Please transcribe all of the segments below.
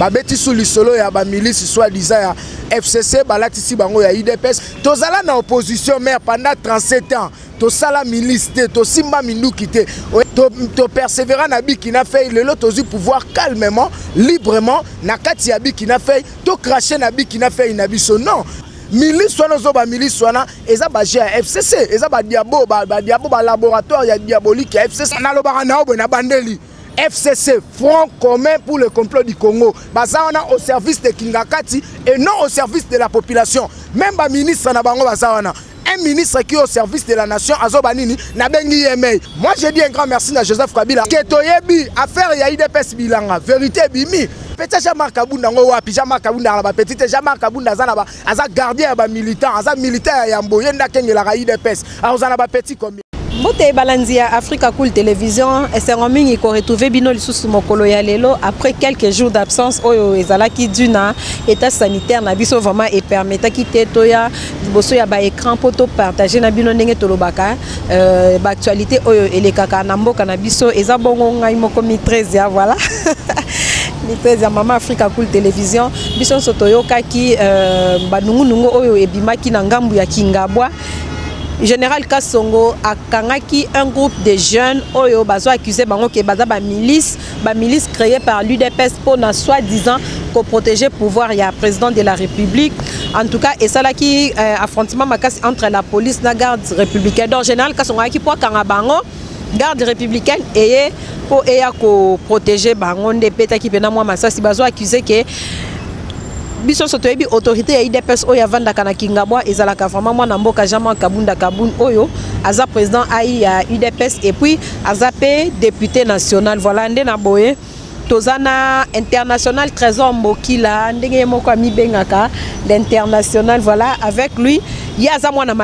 babeti sous lisolo ya ba milice soi-disant ya FCC balatisi bango ya UDPS tozala na opposition mais pendant 37 ans to sala milice to simba minduki te to persévérant na bikina fait lelo tozu pouvoir calmement librement na kati ya bikina fait to cracher na bikina fait na biso non milice wana zo ba milice wana eza ba FCC eza ba diabo ba laboratoire ya diabolique ya FCC na lobaka na obo na bandeli FCC, Front commun pour le complot du Congo. Bazawana au service de Kingakati et non au service de la population. Même ba ministre na bango bazawana. Un ministre qui est au service de la nation, Azobanini, Nabengi Yemei. Moi je dis un grand merci à Joseph Kabila. Ketoyebi, affaire ya IDPS bilanga, vérité bimi. Peut-être Jean-Marc Kabunda ngo wapi, Jean-Marc Kabunda la petite Jean-Marc Kabunda zana ba, aza gardien ba militant, aza militaire ya Mboye nda kengela ka IDPS. Azana ba petit combien. Bote Balanzia Africa Cool Télévision et c'est Romingi qu'on retrouve bino lisusu mokolo ya lelo après quelques jours d'absence oyo ezalaki duna état sanitaire na biso vraiment et permettra quitter toya boso ya ba écran poto partager na bino ndenge tolobaka ba actualité oyo elekaka na mboka na biso eza bongo ngai moko mi 13 ya voilà mi 13 ya Mama Africa Cool Télévision biso sotoyoka ki banungu oyo ebimaki na ngambu ya Kingabwa. Général Kassongo a kangaki un groupe de jeunes oyo bazo accusé bango ke baza ba milice créée par l'UDPS pour na soi-disant ko protéger pouvoir ya président de la République. En tout cas et ça là qui affrontement makasi entre la police na garde républicaine. Donc Général Kassongo a ki pour kanga bango garde républicaine et pour eya ko protéger bango ndepeta ki pena moi masasi bazo accusé que biso sotoyebi autorité ya IDPS oyo avanda kana Kingabwa ezalaka vraiment mwana mboka Jean-Marc Kabunda Kabun oyo aza président AI ya UDPS et puis azape député national voilà ndé na boye tozana international Trésor Mbokila ndenge moko ami bengaka l'international voilà avec lui yaza mwana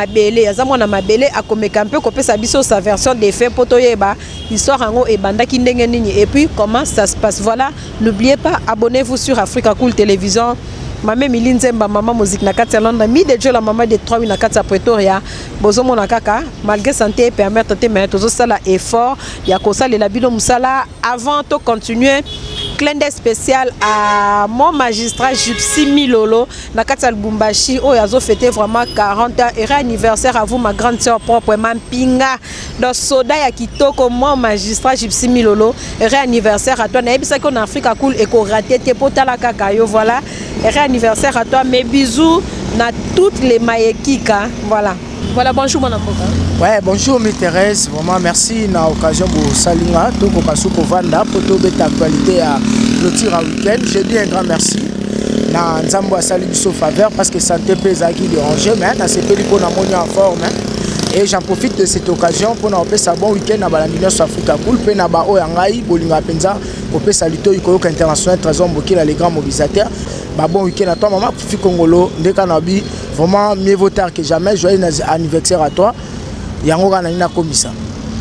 mabele akomeka un peu kopesa biso sa version des faits potoyeba histoire ngo ebandaki ndenge nini et puis comment ça se passe voilà n'oubliez pas abonnez-vous sur Africa Cool Télévision. Maman Milinzemba, maman musique na kati Londres, mi de Dieu la maman de 3 na kati Pretoria, bozo mona kaka, malgré santé permettre te mettre tozo sala effort, ya ko sala la bilo musala avant de continuer. Clin d'œil spécial à mon magistrat Gypsy Milolo, na kati Lubumbashi, oh yazo fêté vraiment 40 ans et anniversaire à vous ma grande sœur propre Mampinga. Dans soda ya kitoko mon magistrat Gypsy Milolo, et anniversaire à toi na ebisa ko na Africa Cool et ko raté te potala kaka yo voilà. Et anniversaire à toi, mes bisous na toutes les maïekika. Voilà. Voilà, bonjour mon amour. Ouais, bonjour mes Thérèse. Vraiment merci na occasion pour salinga to ko kasu ko vanda pour to beta actualité à clôture à week-end. Je dis un grand merci. Na nzambo asali biso faveur parce que santé pesa qui déranger mais na sepeli ko na moni en forme. Et j'en profite de cette occasion pour nous faire un bon week-end à Balandina sur Africa Cool. Puis na ba oyangai bolinga penza ko pesa lito iko international Trésor Mbokila les grands mobilisateurs. Bon week-end à toi maman Fifi Congolo ndeka nabi vraiment mieux vaut tard que jamais. Joyeux anniversaire à toi. Yango kana nina komisa.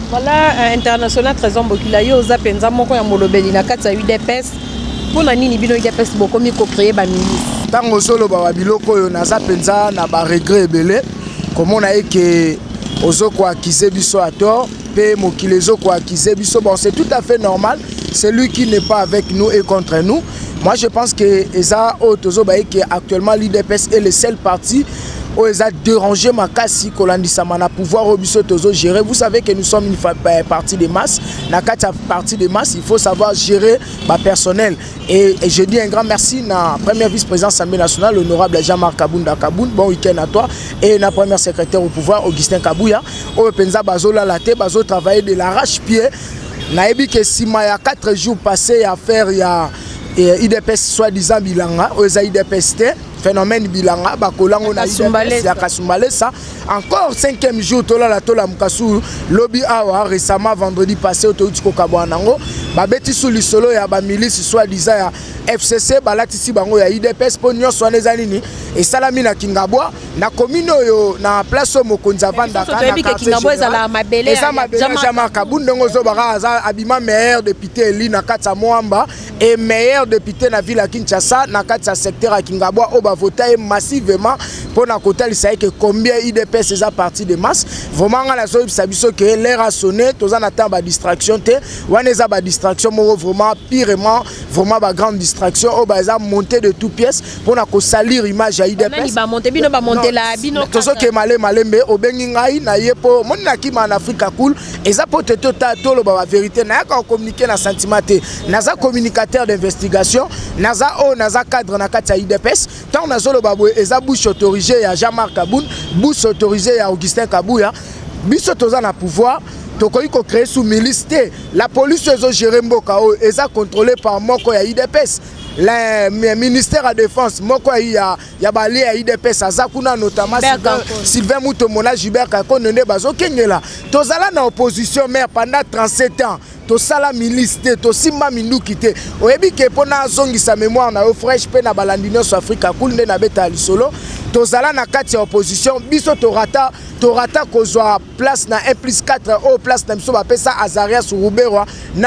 Voilà international Trésor Mbokila yo za penza moko ya molobeli na kati ya UDPS. Pona nini bino UDPS bokomi ko créer ba ministre. Tango solo ba biloko yo naza penza na ba regret ebele. Comment on a que ozo ko accuser biso à tort pe mokilezo ko accuser biso bon c'est tout à fait normal. Celui qui n'est pas avec nous et contre nous. Moi je pense que Eza Otozo que actuellement l'IDPS est le seul parti où Eza dérangé ma kasi Kolandi Samana pouvoir au biso Tozo gérer. Vous savez que nous sommes une partie de masse. Na kati partie de masse, il faut savoir gérer ma personnel. Et je dis un grand merci na premier vice-président de l'Assemblée nationale, l'honorable Jean-Marc Kabunda Kaboun. Bon week-end à toi. Et na premier secrétaire au pouvoir, Augustin Kabouya. Au Penza Bazo la laté, Bazo travailler de l'arrache-pied. Naebi que si ma y a 4 jours passés à faire IDPS soi-disant bilanga, aux IDPS phénomène bilanga, bakolango na IDPS ya Kasumbalesa. Encore 5e jour, tola la tola mukasu lobby awa récemment vendredi passé au Toutiko Kabwanango, babeti sous le solo ya ba milice soi-disant ya FCC balatisi bango ya IDPS ponyo soaneza nini et salami na Kingabwa na commune yo na place mokonza vanda kana Kingabwa ezala mabele Jean-Marc Kabunda ngozo baka aza abima meilleur député eli na kati ya Moamba et meilleur député na ville ya Kinshasa na kati ya secteur ya Kingabwa oba voter massivement pour na côté que combien IDPS est parti de masse vraiment on a sabiso que l'air a sonné tous en attend ba distraction te waneza ba distraction vraiment pirement vraiment ba grande distraction au baza monter de toutes pièces pour na ko salir image à IDPS ba monter bino ba monter la bino to so ke malembe obengi ngai na yepo mon na ki man Africa cool eza peut-être tolo ba vérité na ka communiquer na sentiment te naza communicateur d'investigation naza cadre na kati ya IDPS tant na zolo babo eza bouche autorisée ya Jean-Marc Kaboun bouche autorisée ya Augustin Kabouya biso toza na pouvoir tokoki ko créer sous milice te la police ezo gérer mboka o eza contrôlé par moko ya IDPS le ministère de la défense moko ya bali ya IDPS azakuna notamment Sylvain Moutomona Gilbert Kakonene bazo kengela tozala na opposition mais pendant 37 ans to sala milice te to simba minduki te oyebi ke pona zongisa mémoire na fresh pe na balandino sur Africa cool nde na beta lisolo tozala na kati ya opposition biso torata kozwa place na 1+4 au place na biso bapesa Azaria Sourouberwa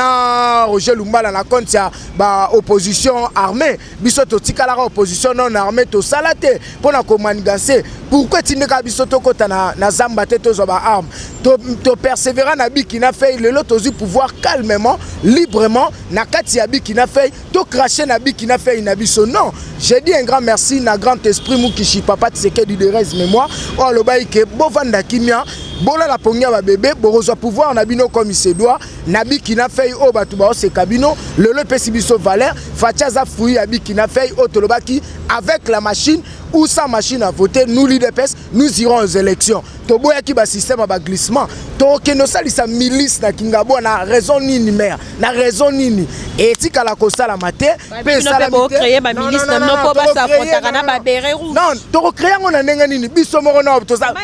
na Roger Lumbala na compte ya ba opposition armée biso totikala ka opposition non armée to sala te pona ko manigancer pourquoi tindeka biso tokota na zamba te tozwa ba arme to persévérer na bikina fait le lot tozu pouvoir calmement librement na kati ya bikina fait to cracher na bikina fait na biso non j'ai dit un grand merci na grand esprit Mukishi papa Tshisekedi de res mémoire oh le baï ke bovanda kimia bola la pongia ba bébé borozo pouvoir na bino comme il se doit na bikina fait o batu ba se kabino le pesi biso valeur fachaza fouille ya bikina fait o tolobaki avec la machine ou sans machine à voter nous l'IDPS nous irons aux élections toboya ki ba système ba glissement to keno salisa milice na Kingabo na raison nini mère na raison nini et tika la kosala maté pe sala créer ba milice na no po ba sa frontera na ba beret rouge non to créer ngona nenga nini biso moko na to sa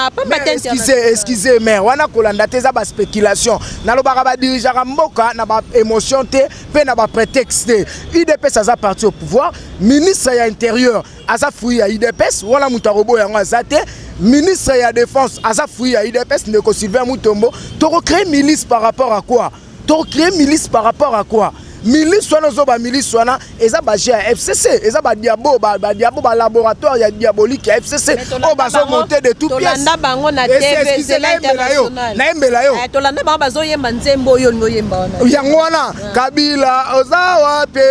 excusez mère wana kolanda te za ba spéculation na lobaka ba dirigeant mboka na ba émotion te pe na ba prétexte IDPS aza parti au pouvoir ministre ya intérieur aza fouille ya IDPS wala mutarobo yango azate ministre ya défense aza fouille ya IDPS ndeko Sylvain Mutombo to créer milice par rapport à quoi to créer milice par rapport à quoi milice wana zo ba milice wana eza ba FCC eza ba diabo ba laboratoire ya diabolique ya FCC o ba zo monter de toutes pièces tolanda bango na TV international na embela yo tolanda bango bazo yemba nzembo yo ngoyemba wana yango wana Kabila ozawa pe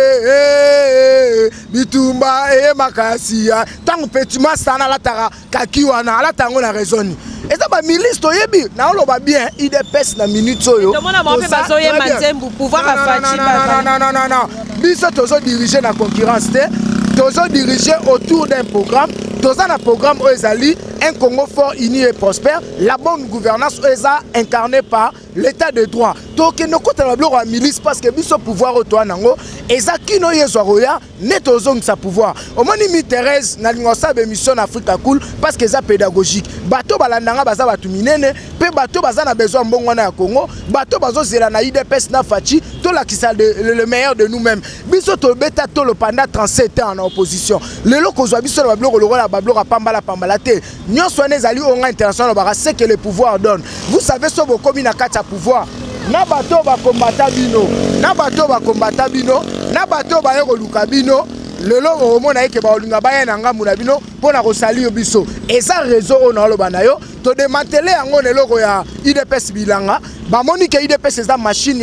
bitumba e makasiya tango petima sana latara kaki wana ala tango na raisonni eza ba milice to yebi na oloba bien IDPS na minute oyo to mona mape bazo yemba nzembo pouvoir afachi non. Biso tozo diriger la concurrence te, tozo diriger autour d'un programme, tozo un programme Oezali, un Congo fort, uni et prospère, la bonne gouvernance Oeza incarnée par l'état de droit. Donc nous comptons la milice parce que biso pouvoir au toit nango, eza kino yezoya, net ozong sa pouvoir. Au moins mi Thérèse na lingosa be mission Africa cool parce que ça pédagogique. Bato balandanga baza batu minene, pe bato baza na besoin mbongo na Congo, bato bazo zela na IDPS na fachi, to la kisa le meilleur de nous-mêmes. Biso to beta to le pendant 37 ans en opposition. Le loko zo biso na bablo la bablo pambala te. Nyon soane zali onga international bara c'est que le pouvoir donne. Vous savez so boko na kacha pouvoir. Na bato ba kombata bino, na bato ba kombata bino, na bato ba yeko luka bino. Lelo omona eke ba olinga ba na ngambu na bino pona ko sali biso. Eza réseau ona loba na yo to démanteler yango neloko ya IDPS bilanga. Ba moni ke IDPS eza machine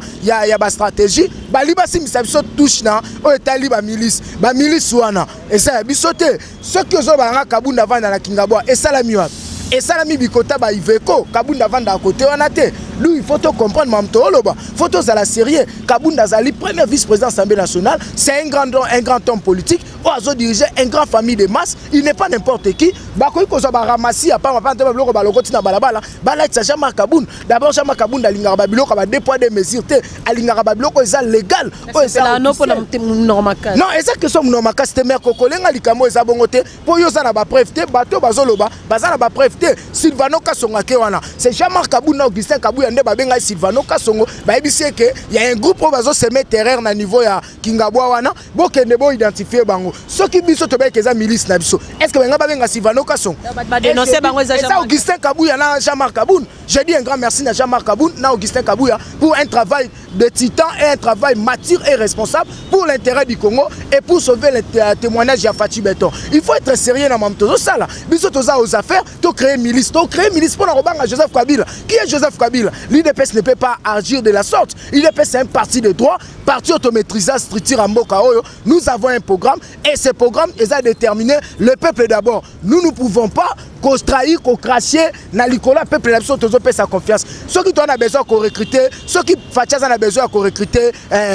ya ba stratégie. Ba liba simisa biso touche na o etali ba milice wana. Eza biso te. Ce que zo ba nga Kabunda vanda na Kingabo esala miwa. Et ça, l'ami Bikota, bah, Iveko, Kabunda Vanda à côté, on a été. Lui, il faut comprendre, Mamto Oloba. Photos à la série, Kabunda Zali, premier vice-président de l'Assemblée nationale, c'est un grand homme politique. Oazo dirigeait une grande famille de masse. Il n'est pas n'importe qui. Bakoui Kozoba Ramassi, à part ma pante, Bloko Balokoti na Balabala, Balait Jean-Marc Kaboun. D'abord, Jean-Marc Kaboun, Alingara Biloko, va déployer des mesures. Alingara Biloko, c'est légal. C'est la non pour Normaka. Non, et ça que son Normaka, c'était mère Kokolenga, Likamo, et Zabongote, pour Yosana Baprefte, Bato Bazoloba, Bazana Baprefte. Silvano Kasonga Kewana. C'est Jean-Marc Kaboun, Augustin Kabouya, Babenga Silvano Kasongo. Il y a un groupe qui va se mettre terrain à niveau ya Kingabwa wana. Bon que ne bon identifier bango. Ceux qui biso to beke za milice na biso. Est-ce que nga babenga Silvano Kasongo? Ba dénoncer bango za Jean-Marc. Augustin Kabouya na Jean-Marc Kaboun. J'ai dit un grand merci à Jean-Marc Kaboun na Augustin Kabouya pour un travail de titan et un travail mature et responsable pour l'intérêt du Congo et pour sauver le témoignage de Fachi Beton. Il faut être sérieux dans le ça là. Biso toza aux affaires, to créer milice pour la robanga Joseph Kabila. Qui est Joseph Kabila? L'IDPS ne peut pas agir de la sorte. L'IDPS c'est un parti de droit, parti automatisé, structure en Mboka Oyo. Nous avons un programme et ce programme est à déterminer le peuple d'abord. Nous ne pouvons pas qu'on trahit, qu'on cracher, na likola peuple la besoin de sa confiance. Ceux qui ont besoin qu'on recruter, ceux qui Fatias a besoin qu'on recruter,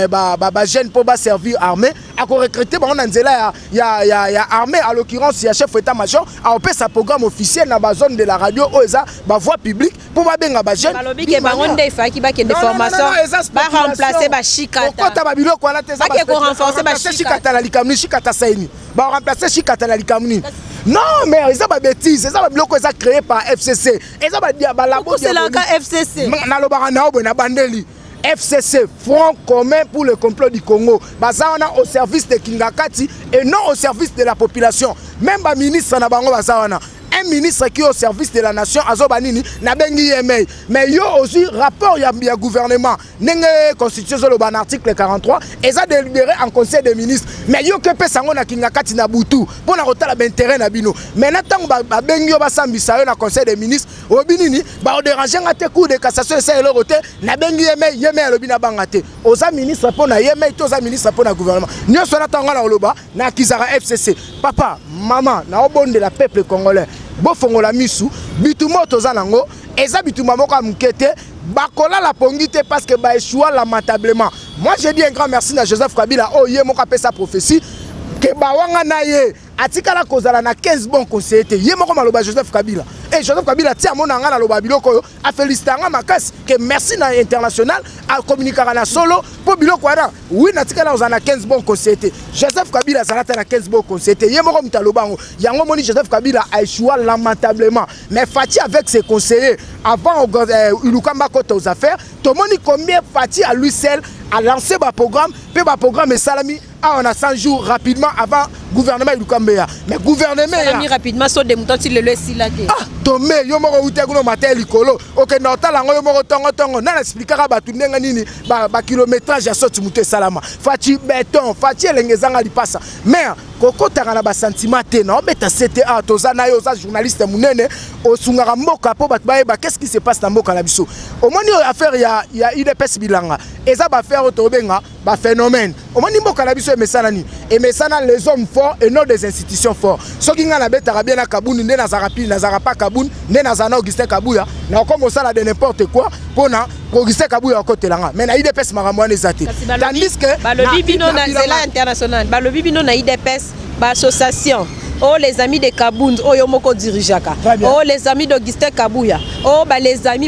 jeunes pour servir armée, à qu'on recruter, on a il y a armée à l'occurrence il y a chef d'état-major, à opérer sa programme officiel dans la zone de la radio, OESA, voie publique pour pas bien les jeunes. Balobi que baronde fa qui ba que des formations, ba remplacer ba chikata. Pourquoi ta bilo quoi là t'es ça? Ba que renforcer ba chikata la likamni, chikata saini. Ba remplacer chikata la likamni. Non, mais c'est pas bêtise, c'est ça bloc créé par FCC. Et ça va dire c'est le cas FCC. Na lo barana na bandeli. FCC, Front commun pour le complot du Congo. Bazawana au service de Kingakati et non au service de la population. Même ba ministre na bango bazawana. Un ministre qui est au service de la nation, Azobanini, n'a pas de mais il y a aussi rapport du gouvernement. Nenge constitution le ban article 43 et ça délibéré en conseil des ministres. Mais il y a que personne na Kingakati na Boutou pour la rota l'intérêt na bino. Mais n'attend ba bengyo ba sambisa na conseil des ministres. Obinini ba déranger ngate coup de cassation ça et le roté na bengi yeme le bina bangate. Oza ministre pour na yeme toza ministre pour na gouvernement. Nyo sona tanga na oloba na Kizara FCC. Papa, maman, na obonde la peuple congolais. Bofongola misu bituma toza nango eza bituma moko mukete bakola la pongite parce que ba échoua lamentablement. Moi je dis un grand merci à Joseph Kabila oh yé moko apesa sa prophétie que ba wanga na ye atikala kozala na 15 bons conseillers yé moko maloba Joseph Kabila et Joseph Kabila tia mona nga na loba biloko a féliciter nga makasi que merci na international a communiquer na solo pour biloko wana oui na tikala ozana 15 bons conseillers Joseph Kabila zalata na 15 bons conseillers yé moko mutalobango yango moni Joseph Kabila a échoué lamentablement mais Fati avec ses conseillers avant Ilukamba Kota aux affaires tout moni combien Fati à lui seul a lancé ba programme pe ba programme salami on a 100 jours rapidement avant gouvernement Ilukamba mais gouvernement salami rapidement so de mutanti le silake ah tomé yo moko uteguno matel likolo OK notala ngo yo moko tongo na expliquera ba tunenga nini ba kilométrage ya soti muté salama Fati béton Fati elengezanga lipasa mais kokotaka na ba sentiment te na obeta CTA tozana yo za journaliste munene osungaka mboka po bat ba qu'est-ce qui se passe dans mboka na biso au moni affaire ya IDPS bilanga eza ba faire tobenga ba phénomène au moni mboka na biso emesana ni emesana les hommes forts et non des institutions fortes soki nga na betaka bien na Kabuni nde na zarapi na zarapa Kabuni nde na zana Augustin Kabuya na comme ça de n'importe quoi pona Augustin Kabuya côté langa mais na IDPS maramwana ezate tandis que balobi bino na zela international balobi bino na IDPS ba association oh les amis de Kabound oh yo moko dirigeaka oh les amis d'Augustin Kabuya oh les amis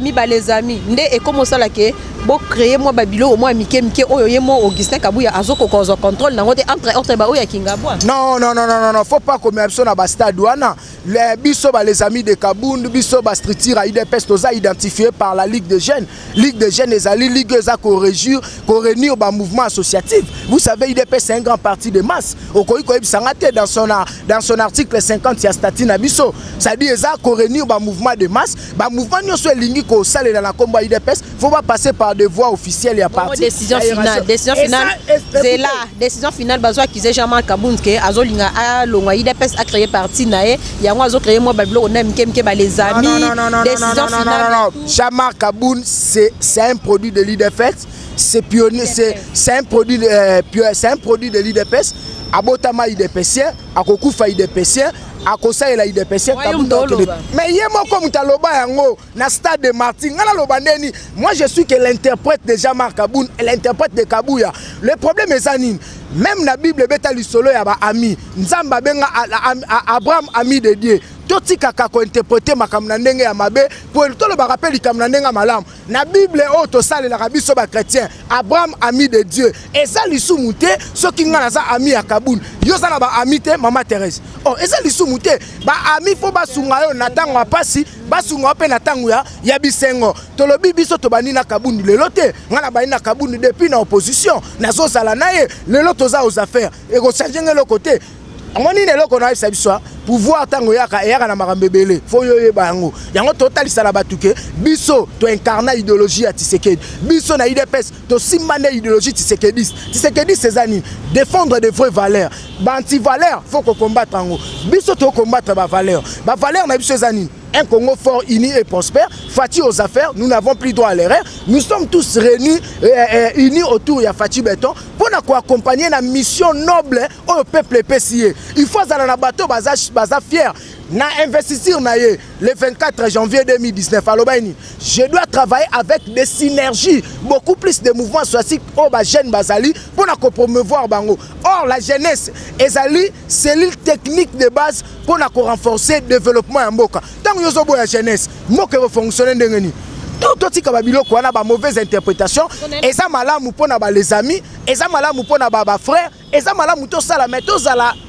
nde et comment ça là que bo créer moi babilo au moins mike oh yo mo Augustin Kabuya azoko kozo contrôle na ngote entre ba oya Kingabwa non faut pas comme absolu na ba stade wana les biso les amis de Kabound biso ba structure à IDPS toza identifié par la Ligue des jeunes ezali ligue za ko réunir ba mouvement associatif vous savez IDPS c'est un grand parti de masse okoyi ko ebisangate dans son article 50 ya statut na biso ça dit eza ko réunir ba mouvement de masse ba mouvement nyoso elingi ko salela na kombo IDPS faut pas passer par des voies officielles ya parti décision finale bazwa kize Jean-Marc Kabound ke azolinga a longwa IDPS a créé parti nae yango azo créé moi babilo na mke ba les amis décision finale Jean-Marc Kabound c'est un produit de l'IDPS c'est pionnier c'est un produit de l'IDPS abotama IDPSien akokufa IDPSien akosaela IDPSien mais yé moko mutaloba yango na stade de Martin ngala lobandeni moi je suis que l'interprète de Jean-Marc Kabound et l'interprète de Kabuya le problème est anine même la Bible beta lisolo ya ba ami nzamba benga Abraham ami de Dieu totika ka ko interpréter makamna ndenge ya mabe pour tolo ba rappel likamna ndenge malam na Bible o to sale la biso ba chrétien Abraham ami de Dieu et ça lisumuté soki ngana za ami ya Kabound yo za na ba ami te mama Thérèse oh et ça lisumuté ba ami fo ba sunga yo na tango apasi ba sunga pe na tango ya bisengo tolobi biso to bani na Kabound lelo te ngana ba na Kabound depuis na opposition na zo sala naye lelo toza aux affaires et ko changer le côté on est là qu'on a pour pouvoir tango yaka na makambo ebele fo yo yeba yango yango totalisa na batuke biso to incarna idéologie ya Tshisekedi biso na UDPS to simbane idéologie Tshisekedi Césani défendre des vraies valeurs anti valeurs faut qu'on combattre yango biso to combattre ba valeurs na biso Césani. Un Congo fort, uni et prospère, Fati aux affaires, nous n'avons plus droit à l'erreur. Nous sommes tous réunis, unis autour de Fati Béton pour nous accompagner la mission noble au peuple PCA. Il faut aller dans le bateau, baza fier. Na investir le 24 janvier 2019 à Lobaini. Je dois travailler avec des synergies, beaucoup plus de mouvements sociaux au Bajen Bazali pour nous promouvoir Bango. Or, la jeunesse, Ezali, cellule technique de base pour nous renforcer le développement en Mboka. Tant que nous avons la jeunesse, nous devons fonctionner de nous. Tout ce qui a une mauvaise interprétation, et ça malamu pour les amis, et ça malamu pour les frères, et ça malamu tout ça mais tous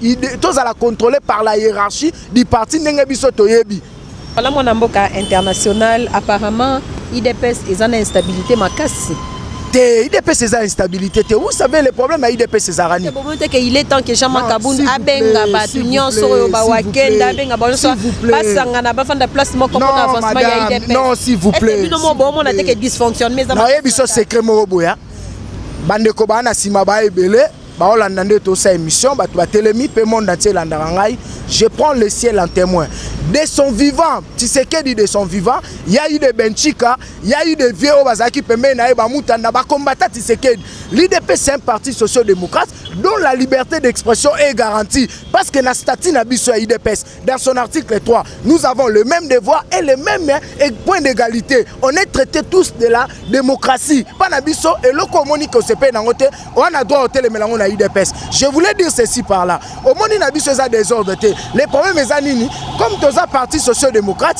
à la contrôler par la hiérarchie du parti Nengebiso Toyebi. Voilà mon amboka international apparemment IDPS est en instabilité makasi. IDPS c'est instabilité. Vous savez le problème à IDPS c'est Zarani. Il est temps que Jean-Marc Kaboun abenga batunion soro ba wakenda abenga bonso basanga na bafanda place moko pour avancement ya IDPS. Non s'il vous plaît. Nous mo bon on a que dysfonctionne mais ça. Non yebiso secret mo boya. Bande ko bana sima ba ebele ba olanda nde to sa émission ba telemi pe monde entier landarangai. Je prends le ciel en témoin. De son vivant, Tshisekedi de son vivant, il y a eu des Benchika, il y a eu des vieux Obazaki Pembe Naeba Moutanda, combattant Tshisekedi. L'IDP c'est un parti social-démocrate dont la liberté d'expression est garantie. Parce que dans statut Nabiso IDPS, dans son article 3, nous avons le même devoir et le même point d'égalité. On est traités tous de la démocratie. Pas Nabiso et le communique au CP Nangote, on a droit au télémélango na IDPS. Je voulais dire ceci par là. Au monde Nabiso a des ordres. Les problèmes mes anini, comme tous les partis social-démocrates,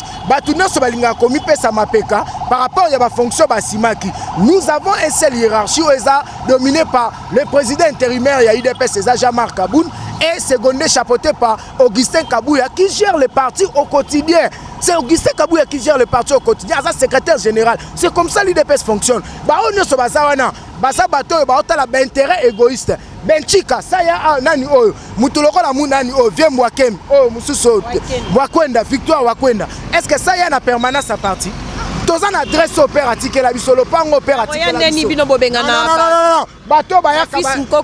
par rapport à la fonction Basimaki, nous avons une seule hiérarchie dominée par le président intérimaire de l'IDPS, Jean-Marc Kaboun, et secondé chapeauté par Augustin Kabouya qui gère le parti au quotidien. C'est Augustin Kabouya qui gère le parti au quotidien, c'est secrétaire général. C'est comme ça l'IDPS fonctionne. Intérêt égoïste. Benchika, ça y a nani oyo, mutuloko la munani oyo, viens Mwakem, oyo mususo, Mwakwenda, Victoire Wakwenda. Est-ce que ça y a na permanence à parti? Tous en adresse opératique la bisolo pango opératique la bisolo. Non. Bato bayaka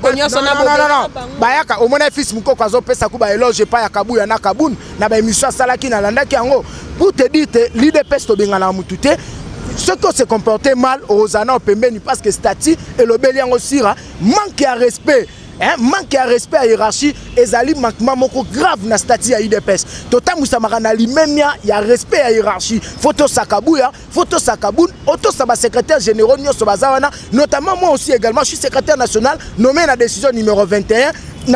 non. Bayaka au mona fils mukoko azopesa kuba eloge pa ya Kabuya na Kaboun na ba émission salaki na landaki yango. Pour te dire l'IDPS to bengana mutute. Ceux qui se comportaient mal aux années au Pembeni parce que Stati et le Bélian aussi manque à respect. Manque à respect à la hiérarchie et Zali manquement grave na Stati à IDPS. Total Moussamarana lui-même il y a respect à la hiérarchie. Photo Sakabouya, photo Sakaboun, auto Saba secrétaire général notamment moi aussi également, je suis secrétaire national nommé la décision numéro 21.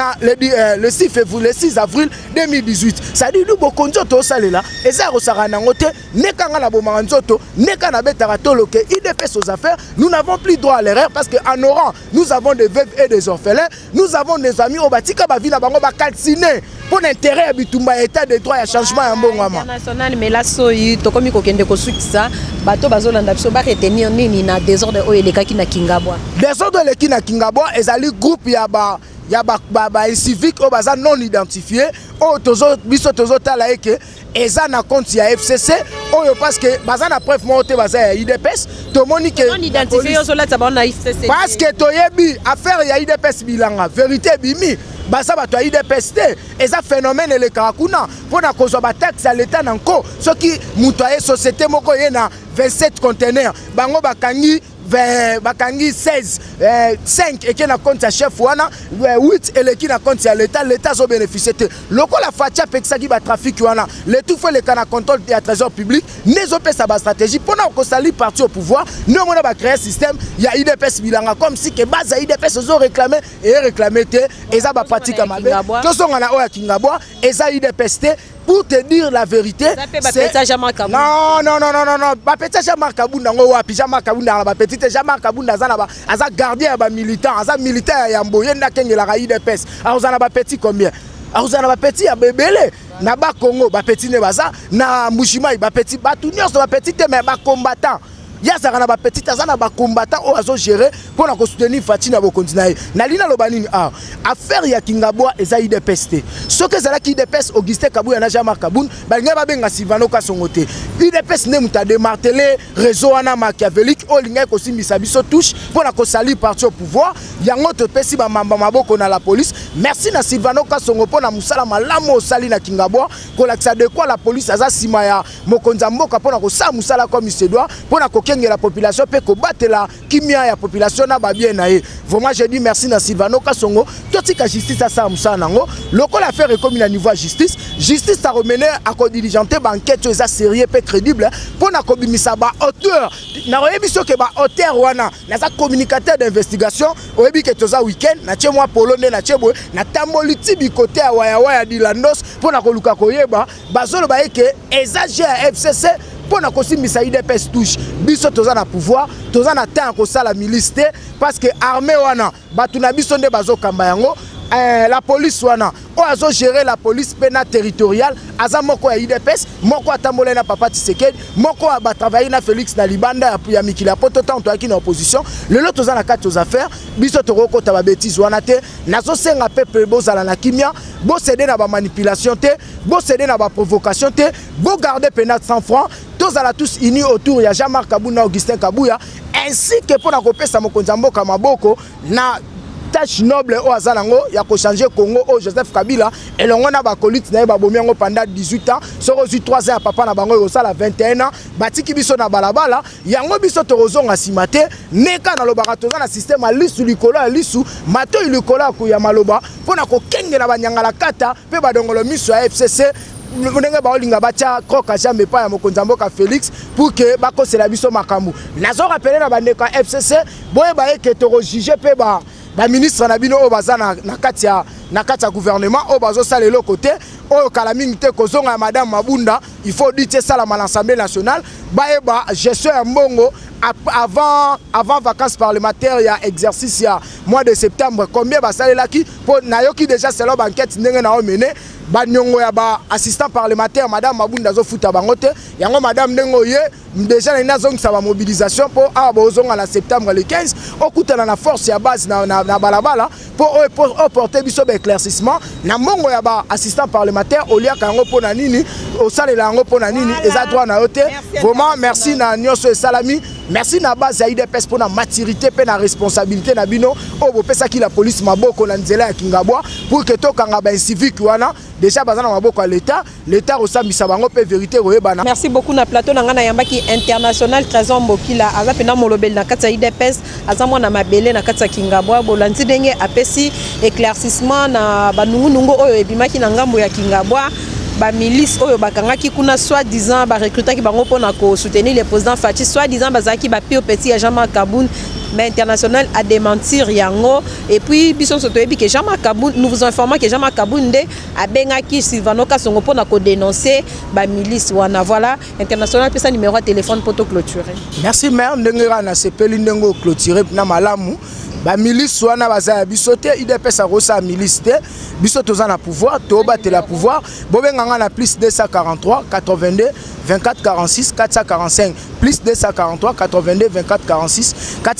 Le 6 avril 2018. Ça dit nous beaucoup de ça là et ça resara nangote nekanga na bomanzoto nekana betaratolo que IDPS aux affaires nous n'avons plus droit à l'erreur parce que en Oran nous avons des veuves et des orphelins nous avons des amis au batika ba vila bango ba calciner pour l'intérêt à bitumba état de droit et changement en bongama national mais là soyi to komi ko kende ko sukisa bato bazolanda biso ba retenir nini na désordre o elekaki na Kingabwa désordre eleki na Kingabwa ezali groupe ya ba il y a des civiques non identifiés, tozo tala eke eza na compte ya FCC parce que bazana preuve monte baza IDPS to moni que non identifié yo zola tabona FCC parce que toyebi affaire ya IDPS bilanga vérité bimi baza bato ya IDPS te eza phénomène le kakuna pona kozwa ba taxe à l'état nanko soki muto ya société moko ye na 27 conteneurs bango bakangi bakangi 16 5 et qui na compte ya chef wana 8 et qui na compte ya l'état zo bénéficier te loko la fatia pexaki ba trafic wana le tout fait le kana contrôle ya trésor public nezo pesa ba stratégie pona ko sali parti au pouvoir non mona ba créer système ya IDPS bilanga comme si que base IDPS zo réclamer et réclamer te eza ba pratique à mabe to songa na oya Kingabwa eza IDPS te. Pour te dire la vérité, c'est non. Bapeta Jean-Marc Kaboun nango wapi Jean-Marc Kaboun na ba petite Jean-Marc Kaboun azana ba aza gardien ba militant, aza militaire ya Mboye na kengela ka IDPS. Azana ba petit combien? Azana ba petit ya bebele na ba Congo ba petit ne baza na Mbushima ba petit ba tout nyonso ba petit mais ba combattant. yazaka na ba petit azana ba combattant o azo gérer pour na ko soutenir Fati na bokonzi na ye na lina lobanini affaire ya Kingabwa eza IDPS te soki ezalaki IDPS Augustin Kabuya na Jean-Marc Kaboun balinga babenga Sylvano Kasongo te IDPS ne muta démarteler réseau wana machiavélique olinga kosimbisa biso touche pour na ko salir parti au pouvoir yango to pesi ba mamba maboko na la police merci na Sylvano Kasongo pour na musala malamu osali na Kingabwa ko lakisa de quoi la police aza sima ya mokonza mboka pour na ko sa musala comme il se doit pour na ko kenge la population pe ko batela kimia ya population na ba bien na ye vraiment je dis merci na Sylvano Kasongo totika justice asa musala nango lokola affaire comme na niveau justice justice a remené à ko diligenter ba enquête eza sérieux pe crédible pour na ko bimisa ba auteur na oyebi soke ba auteur wana na za communicateur d'investigation oyebi ke toza weekend na tche moi polonais na tche boy na tamboli tibi côté ya waya dilandos pour na ko luka koyeba bazolo ba eke exagère FCC pour na kosimbisa IDPS touche biso toza na pouvoir toza na temps ko sala milice parce que armée wana batu na biso nde bazokamba yango la police wana o azo gérer la police pénale territoriale aza moko ya IDPS moko atambola na Papa Tshisekedi moko ba travailler na Félix na Libanda ya mikila poto tant to na opposition le lot toza na kati aux affaires biso to kota ba bêtise wana te nazo senga peuple bozala na kimia bo céder na ba manipulation te bo céder na ba provocation te bo garder pénal 100 francs tozala tous unis autour ya Jean-Marc Kaboun na Augustin Kabuya ainsi que pour na kopesa mokonza mboka maboko na tâche noble au Azalango, il y a changer Congo au Joseph Kabila et l'on a ba colite na ba bomiango pendant 18 ans, so reçu 3 ans papa na bango au sala 21 ans, batiki biso na balabala, yango biso to rozonga simate, neka na lobaka toza na système a lisu likola lisu, mato likola ku ya maloba, pona ko kenge na banyanga la kata, pe ba dongolo miso ya FCC ndenge baolinga bacha kroka jamais pas ya mokonza mboka Félix pour que bako c'est la biso makambu. Nazo rappeler na bandeka FCC, boye ba ke to juger pe ba ministre na bino o baza na kati ya gouvernement o bazo sala le côté o kala mingi te kozonga madame Mabunda il faut dire ça à l'Assemblée nationale ba gestion ya mbongo avant vacances parlementaires il y a exercice il y a mois de septembre combien ba salelaki po nayoki déjà c'est leur enquête ndenge na o mener ba nyongo ya ba assistant parlementaire madame Mabunda zo futa bango te yango madame ndengo ye déjà na zongisa ba mobilisation pour bozonga na septembre le 15 okutana na force ya base na balabala pour porter biso ba éclaircissement na mongo ya ba assistant parlementaire olia kango pona nini osalela yango pona nini eza droit na yote vraiment merci na nyonso e salami merci na base ya IDPS pour na maturité pe na responsabilité na bino o bopesa ki la police maboko na nzela ya Kingabwa pour que to kanga ba civique wana déjà bazana maboko à l'état osambisa bango pe vérité royebana. Merci beaucoup na plateau na ngana yambaki international Trésor Mbokila aza pena molobel na kati ya IDPS aza mwana mabele na kati ya Kingabwa bolanzi ndenge apesi éclaircissement na banungunungo oyo ebimaki na ngambo ya Kingabwa ba milice oyo bakangaki kuna soi-disant ba recruter ki bango pona ko soutenir le président Fati soi-disant bazaki ba pio petit ya Jean-Marc Kaboun mais international à démentir yango et puis biso soto ebi que Jean-Marc Kaboun nous vous informons que Jean-Marc Kaboun nde abengaki Sylvano Kasongo pona ko dénoncer ba milice wana voilà international pesa numéro de téléphone pour to clôturer. Merci mère ndengera na sepeli ndengo clôturer na malamu ba milice wana baza biso te IDPS a rosa milice te biso toza na pouvoir to batela pouvoir bobenganga na plus 243 82 24 46 445 plus 243 82 24 46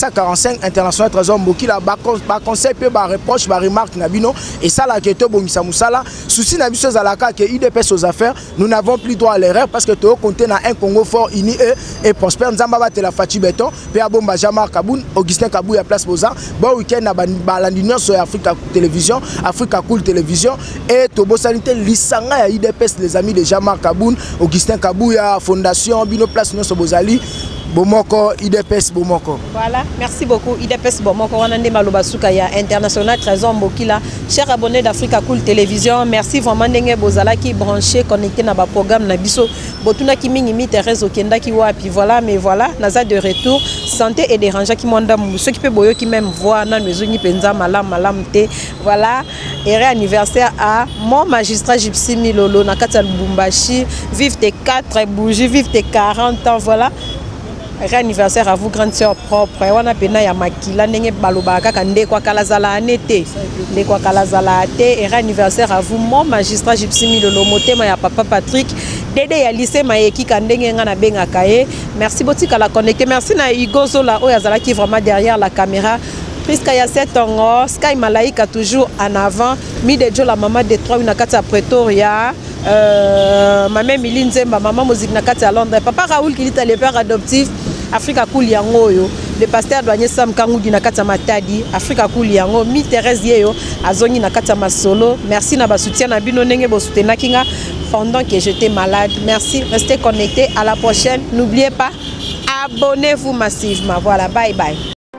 445 international Trésor Mbokila ba conseil pe ba reproche ba remarque na bino et ça la keto bongisa musala souci na biso zalaka que IDPS aux affaires nous n'avons plus droit à l'erreur parce que to compter na un Congo fort uni et prospère nzamba batela Fati Beton pe abomba Jean-Marc Kaboun Augustin Kabuya place Boza bon week-end na balandinion sur Africa Télévision Africa Cool Télévision et Tobo Sanité lisanga ya IDPS les amis de Jean-Marc Kaboun Augustin Kabuya Fondation Bino Place Nyonso Bozali Bomoko IDPS Bomoko. Voilà, merci beaucoup IDPS Bomoko wanande maloba suka ya international Trésor Mbokila. Chers abonnés d'Africa Cool Télévision, merci vraiment ndenge bozala ki branché connecté na ba programme na biso. Botuna ki mingi mi Thérèse Okenda ki wapi voilà mais voilà naza de retour santé et dérangeant qui mwanda ceux qui peut boyo qui même voir na maison ni penza malam te voilà et anniversaire à mon magistrat Gypsy Milolo na kata Lubumbashi vive tes 4 bougies vive tes 40 ans voilà. Anniversaire à vous grande sœur propre wana pena ya makila ndenge baloba kaka nde kwa kalazala anete nde kwa kalazala te et anniversaire à vous mon magistrat Gypsy Milolo motema ya papa Patrick Dede ya lycée Mayeki Kandenge nga na bengaka ye. Merci botika la connecter. Merci na Hugo Zola Oyazala qui vraiment derrière la caméra. Priska ya 7 ans, Sky Malaika toujours en avant. Midejo la maman de 3 na kati ya Pretoria. Maman Miline Zemba, maman musique na kati ya Londres. Papa Raoul qui est le père adoptif Africa Cool yango yo. Le pasteur douanier Sam Kangoudi na kati ya Matadi. Africa Cool yango. Mi Thérèse Yeyo azongi na kati ya Masolo. Merci na ba soutien na bino ndenge bo soutenir kinga pendant que j'étais malade. Merci, restez connectés. À la prochaine. N'oubliez pas, abonnez-vous massivement. Voilà, bye bye.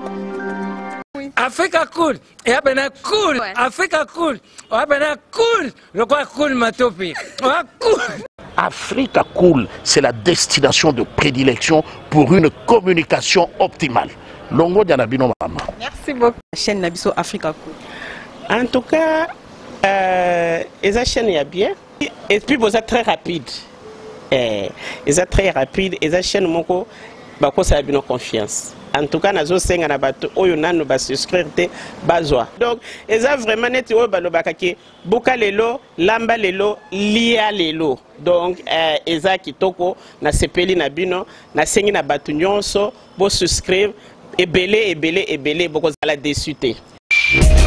Africa Cool, et abena cool, Africa Cool, abena cool, le quoi cool matopi, cool. Africa Cool, c'est la destination de prédilection pour une communication optimale. Longo Dianabino Mama. Merci beaucoup. La chaîne Nabiso Africa Cool. En tout cas, la chaîne est bien. Et puis, vous êtes très rapide. Ils sont très rapide. Et la chaîne, ça a bien confiance. En tout cas, nous avons souscrire donc, ils ont vraiment été Boka lelo, Lamba lelo, Lia lelo. Donc, ils ont kitoko, na sepeli na bino, na sengi na batu nyonso, bo souscrire, et belé, beaucoup à la déçuté.